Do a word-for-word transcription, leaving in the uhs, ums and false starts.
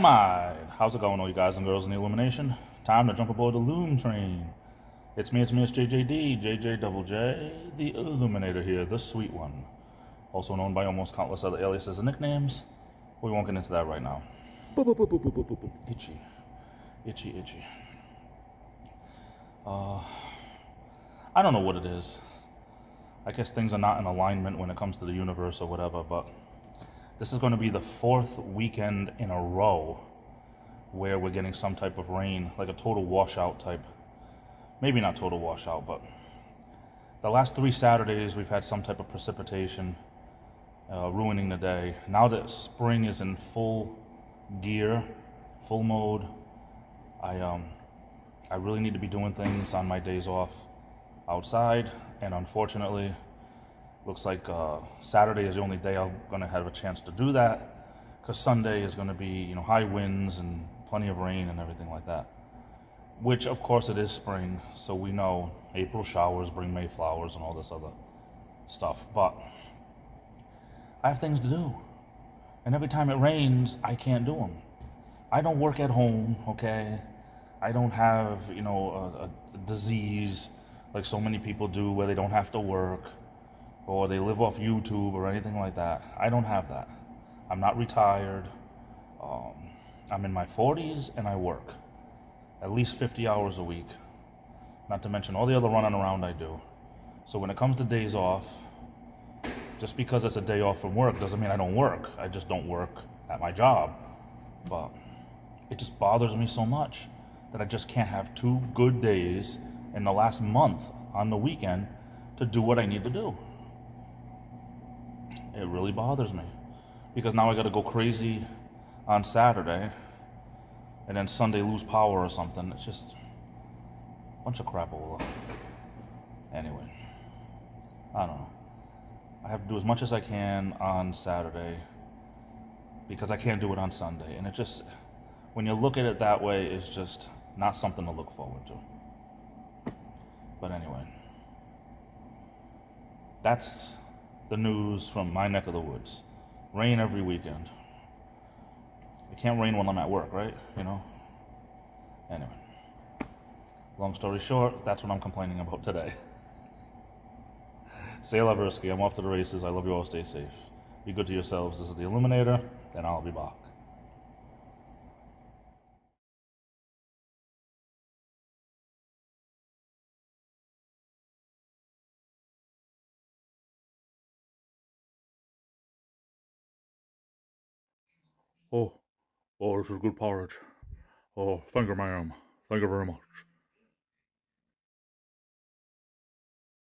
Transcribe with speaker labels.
Speaker 1: Dynamite! How's it going, all you guys and girls in the Illumination? Time to jump aboard the Loom train. It's me, it's me, it's J J D, J J Double J, the Illuminator here, the sweet one. Also known by almost countless other aliases and nicknames. We won't get into that right now. Boop, boop, boop, boop, boop, boop, boop. Itchy. Itchy, itchy. Uh, I don't know what it is. I guess things are not in alignment when it comes to the universe or whatever, but this is going to be the fourth weekend in a row where we're getting some type of rain, like a total washout type. Maybe not total washout, but the last three Saturdays we've had some type of precipitation uh, ruining the day. Now that spring is in full gear, full mode, I um, I really need to be doing things on my days off outside, and unfortunately, looks like uh, Saturday is the only day I'm going to have a chance to do that, because Sunday is going to be, you know, high winds and plenty of rain and everything like that. Which, of course, it is spring, so we know April showers bring May flowers and all this other stuff. But I have things to do, and every time it rains, I can't do them. I don't work at home, okay? I don't have, you know, a, a disease like so many people do where they don't have to work, or they live off YouTube or anything like that. I don't have that. I'm not retired. Um, I'm in my forties and I work at least fifty hours a week, not to mention all the other running around I do. So when it comes to days off, just because it's a day off from work doesn't mean I don't work. I just don't work at my job. But it just bothers me so much that I just can't have two good days in the last month on the weekend to do what I need to do. It really bothers me, because now I got to go crazy on Saturday and then Sunday lose power or something. It's just a bunch of crapola. Anyway, I don't know. I have to do as much as I can on Saturday because I can't do it on Sunday. And it just, when you look at it that way, it's just not something to look forward to. But anyway, that's the news from my neck of the woods. Rain every weekend. It can't rain when I'm at work, right? You know? Anyway. Long story short, that's what I'm complaining about today. Sail Aversky, I'm off to the races. I love you all. Stay safe. Be good to yourselves. This is the Illuminator, and I'll be back. Oh, oh, this is good porridge. Oh, thank you, ma'am. Thank you very much.